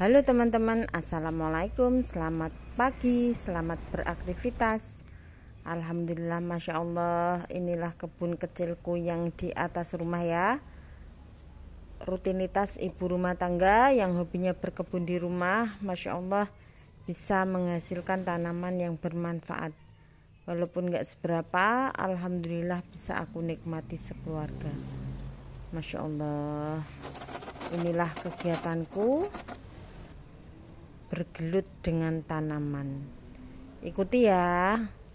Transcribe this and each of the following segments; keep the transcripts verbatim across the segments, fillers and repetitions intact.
Halo teman-teman, assalamualaikum, selamat pagi, selamat beraktivitas. Alhamdulillah, masya Allah, inilah kebun kecilku yang di atas rumah ya. Rutinitas ibu rumah tangga yang hobinya berkebun di rumah, masya Allah, bisa menghasilkan tanaman yang bermanfaat. Walaupun gak seberapa, alhamdulillah bisa aku nikmati sekeluarga. Masya Allah, inilah kegiatanku bergelut dengan tanaman. Ikuti ya.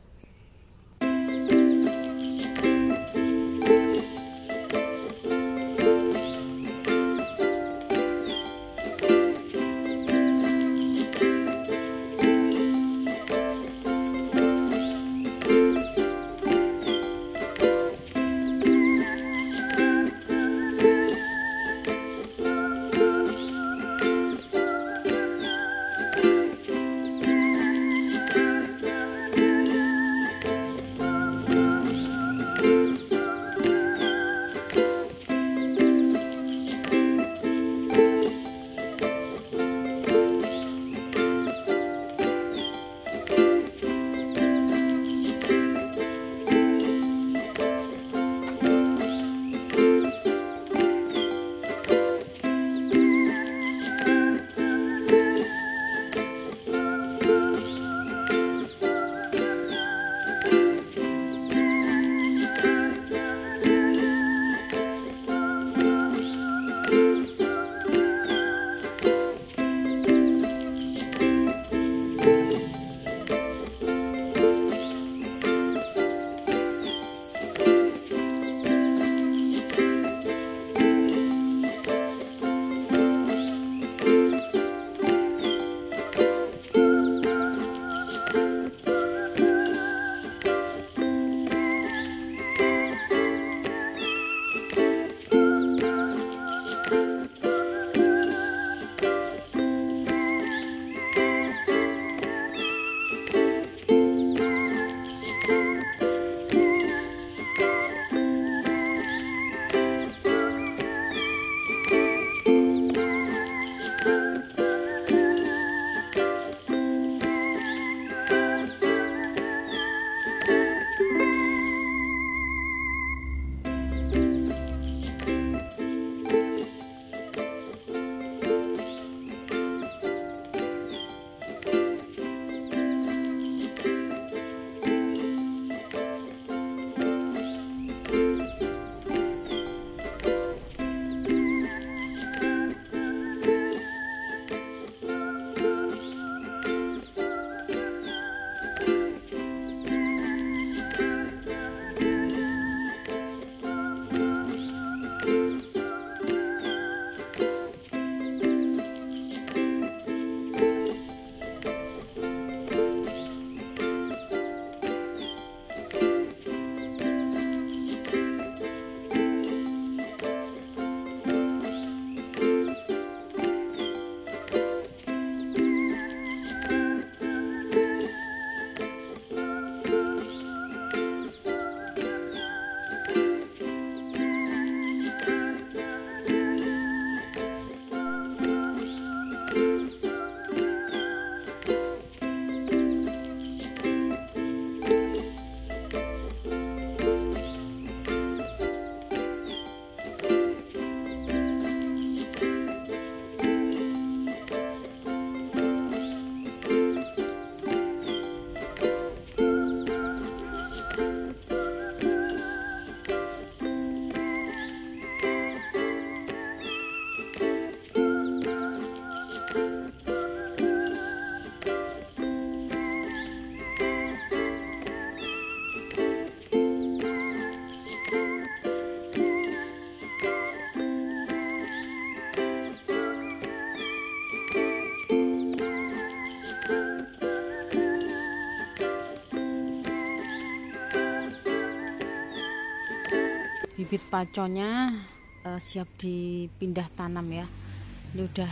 Bibit paconnya uh, siap dipindah tanam ya. Ini udah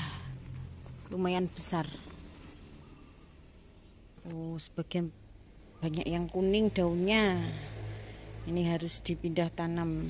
lumayan besar. Oh, sebagian banyak yang kuning daunnya. Ini harus dipindah tanam.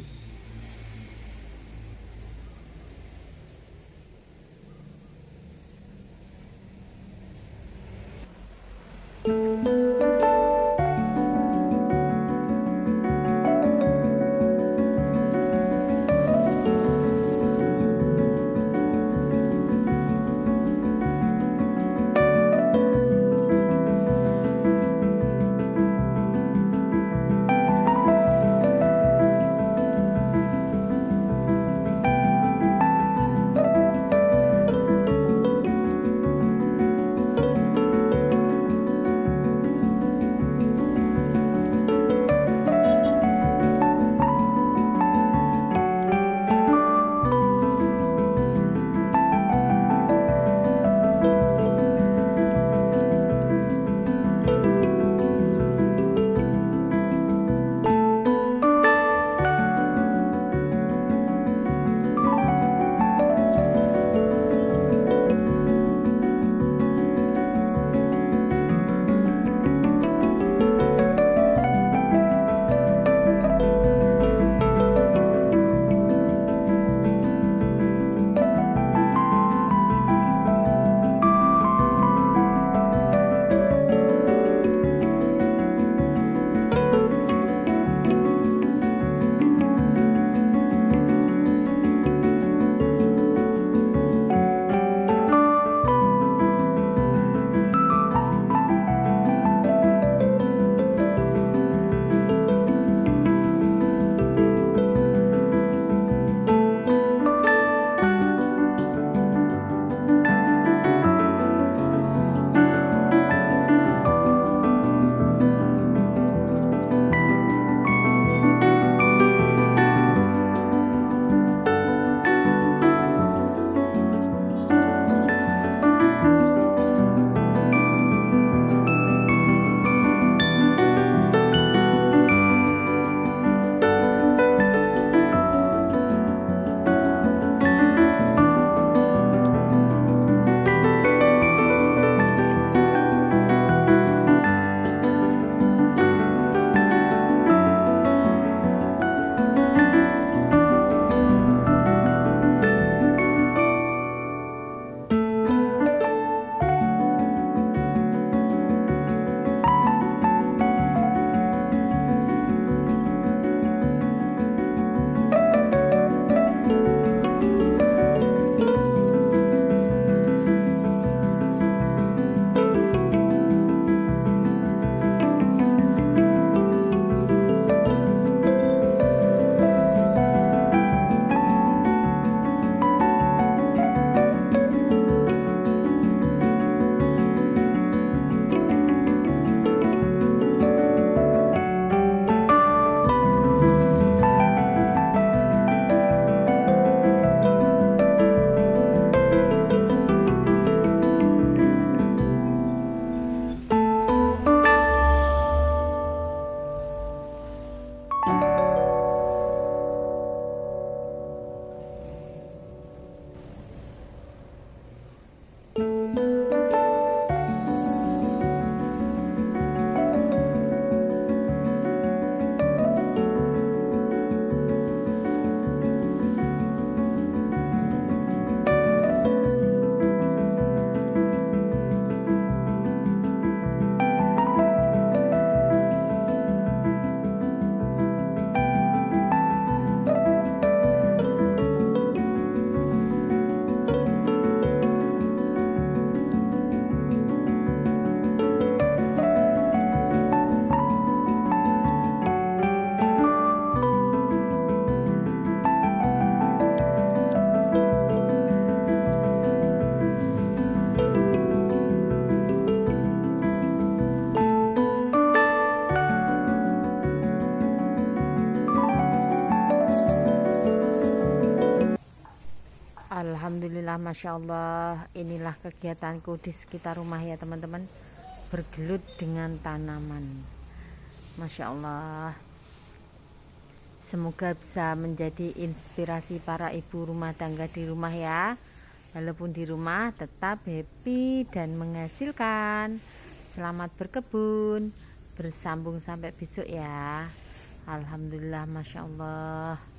Alhamdulillah, Masya Allah, inilah kegiatanku di sekitar rumah ya teman-teman, bergelut dengan tanaman. Masya Allah, semoga bisa menjadi inspirasi para ibu rumah tangga di rumah ya. Walaupun di rumah tetap happy dan menghasilkan. Selamat berkebun, bersambung sampai besok ya. Alhamdulillah, Masya Allah.